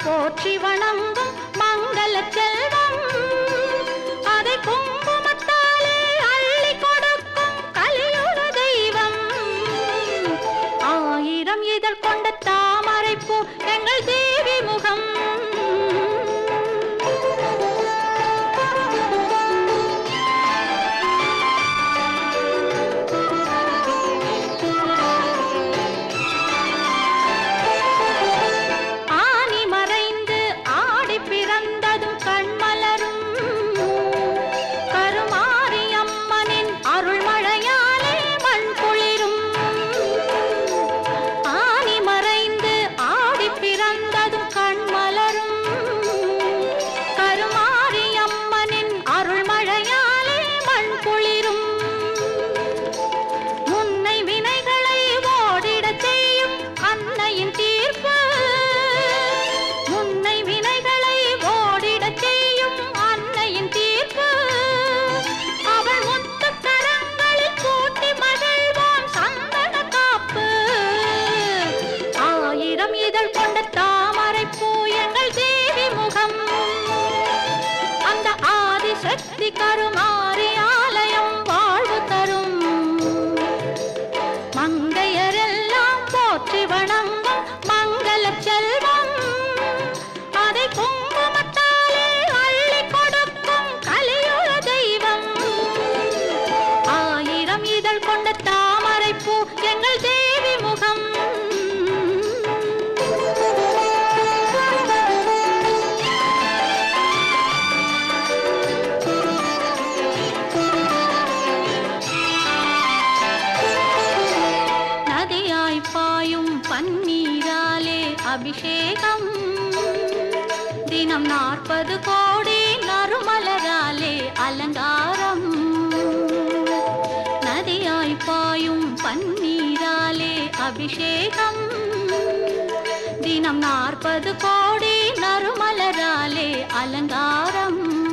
போற்றி வணங்கும் மங்கள செல்வம் அதை குங்குமத்தாலே அள்ளி கொடுக்கும் கலியுக தெய்வம் ஆயிரம் இதழ் கொண்ட தாமரை பூ எங்கள் தேவி முகம் கருமாரி ஆலயம் வாழ்வு தரும் மங்கையரெல்லாம் போற்றி வணங்கும் மங்கள செல்வம் அதை குங்குமத்தாலே அள்ளி கொடுக்கும் கலியுக தெய்வம் ஆயிரம் இதழ் கொண்ட தாமரை பூ எங்கள் தேவி முகம் பன்னீராலே அபிஷேகம் தினம் 40 கோடி நறுமலராலே அலங்காரம் நதியாய் பாயும் பன்னீராலே அபிஷேகம் தினம் 40 கோடி நறுமலராலே அலங்காரம்